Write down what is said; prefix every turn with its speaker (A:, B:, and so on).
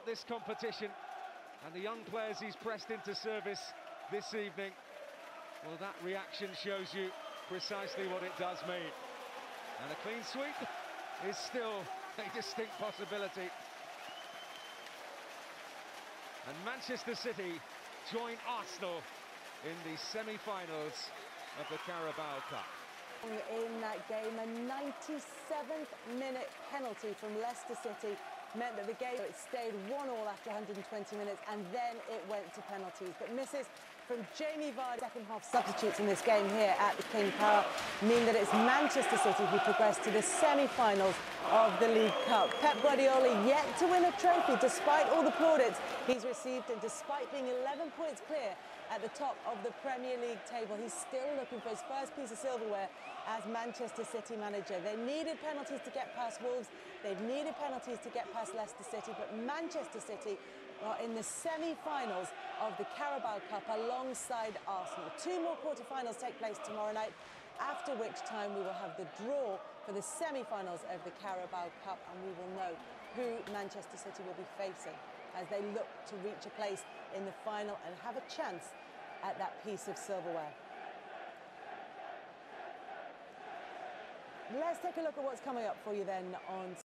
A: about this competition and the young players he's pressed into service this evening, well, that reaction shows you precisely what it does mean. And a clean sweep is still a distinct possibility. And Manchester City join Arsenal in the semi-finals of the Carabao Cup.
B: In that game, a 97th minute penalty from Leicester City meant that the game stayed 1-1 after 120 minutes, and then it went to penalties. But misses from Jamie Vardy, second half substitutes in this game here at the King Power, mean that it's Manchester City who progressed to the semi-finals of the League Cup. Pep Guardiola yet to win a trophy despite all the plaudits he's received, and despite being 11 points clear at the top of the Premier League table, he's still looking for his first piece of silverware as Manchester City manager. They needed penalties to get past Wolves, they've needed penalties to get past Leicester City, but Manchester City are in the semi-finals of the Carabao Cup alongside Arsenal. Two more quarter-finals take place tomorrow night, after which time we will have the draw for the semi-finals of the Carabao Cup, and we will know who Manchester City will be facing as they look to reach a place in the final and have a chance at that piece of silverware. Let's take a look at what's coming up for you then on